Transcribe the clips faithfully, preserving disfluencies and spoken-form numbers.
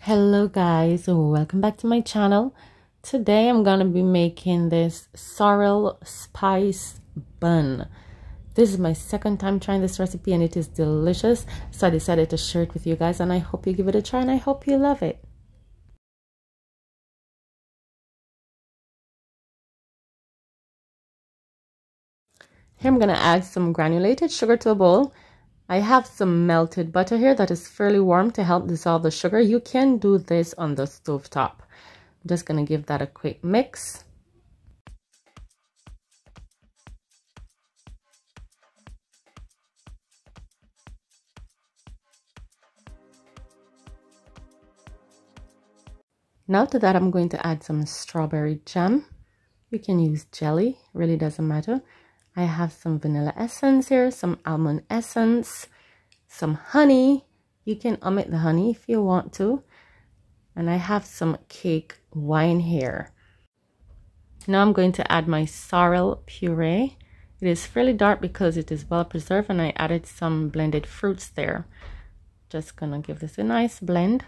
Hello guys, welcome back to my channel. Today I'm gonna be making this sorrel spice bun. This is my second time trying this recipe and it is delicious, so I decided to share it with you guys, and I hope you give it a try and I hope you love it. Here I'm gonna add some granulated sugar to a bowl. I have some melted butter here that is fairly warm to help dissolve the sugar. You can do this on the stove top. I'm just going to give that a quick mix. Now to that I'm going to add some strawberry jam. You can use jelly, really doesn't matter. I have some vanilla essence here, some almond essence, some honey. You can omit the honey if you want to. And I have some cake wine here. Now I'm going to add my sorrel puree. It is fairly dark because it is well preserved, and I added some blended fruits there. Just gonna give this a nice blend.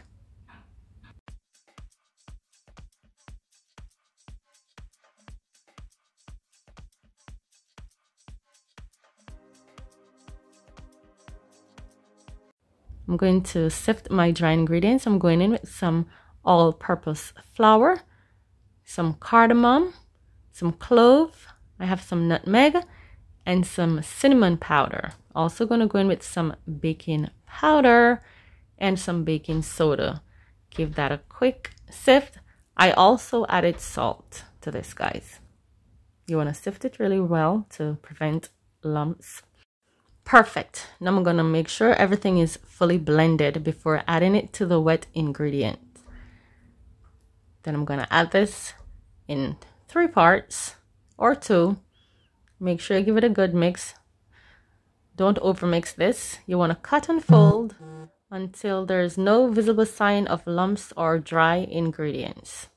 I'm going to sift my dry ingredients. I'm going in with some all-purpose flour, some cardamom, some clove, I have some nutmeg, and some cinnamon powder. Also going to go in with some baking powder and some baking soda. Give that a quick sift. I also added salt to this, guys. You want to sift it really well to prevent lumps. Perfect. Now I'm going to make sure everything is fully blended before adding it to the wet ingredients. Then I'm going to add this in three parts or two. Make sure you give it a good mix. Don't overmix this. You want to cut and fold until there's no visible sign of lumps or dry ingredients.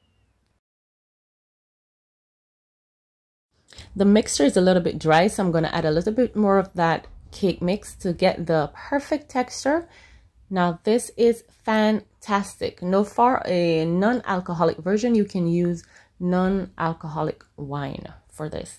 The mixture is a little bit dry, so I'm going to add a little bit more of that cake mix to get the perfect texture. Now this is fantastic. Now for a non-alcoholic version, you can use non-alcoholic wine for this.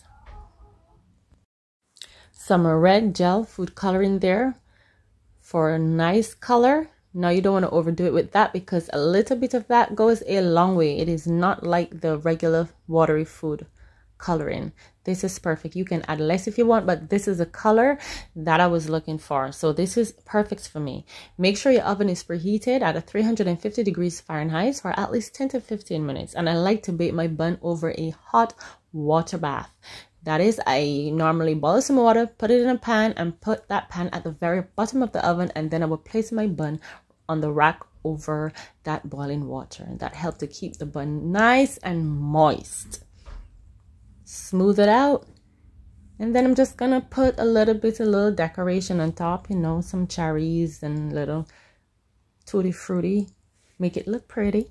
Some red gel food coloring there for a nice color. Now you don't want to overdo it with that because a little bit of that goes a long way. It is not like the regular watery food coloring. This is perfect. You can add less if you want, but this is a color that I was looking for, so this is perfect for me. Make sure your oven is preheated at a three hundred fifty degrees Fahrenheit for at least ten to fifteen minutes, and I like to bake my bun over a hot water bath. That is, I normally boil some water, put it in a pan, and put that pan at the very bottom of the oven, and then I will place my bun on the rack over that boiling water, and that helps to keep the bun nice and moist. Smooth it out, and then I'm just gonna put a little bit of little decoration on top, you know, some cherries and little tutti frutti, make it look pretty.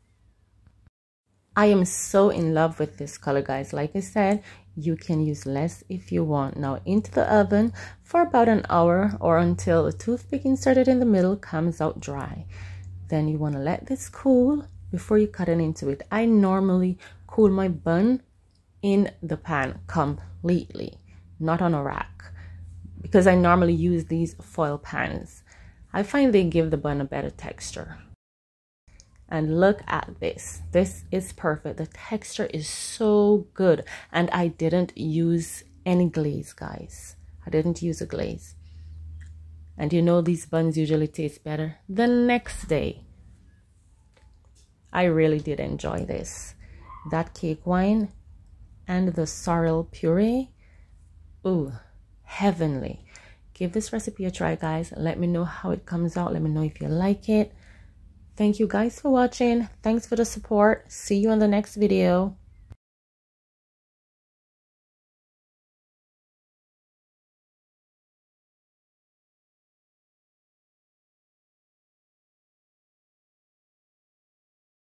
I am so in love with this color, guys. Like I said, you can use less if you want. Now into the oven for about an hour or until the toothpick inserted in the middle comes out dry. Then you want to let this cool before you cut it into it. I normally cool my bun in the pan completely, not on a rack, because I normally use these foil pans. I find they give the bun a better texture. And look at this. This is perfect. The texture is so good, and I didn't use any glaze, guys. I didn't use a glaze. And you know, these buns usually taste better the next day. I really did enjoy this. That cake wine and the sorrel puree, ooh, heavenly. Give this recipe a try, guys. Let me know how it comes out. Let me know if you like it. Thank you guys for watching. Thanks for the support. See you on the next video.